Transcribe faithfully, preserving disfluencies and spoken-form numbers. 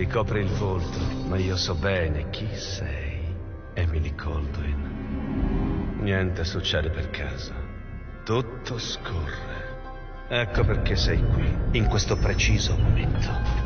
Ti copri il volto, ma io so bene chi sei. Emily Kaldwin. Niente succede per caso. Tutto scorre. Ecco perché sei qui, in questo preciso momento.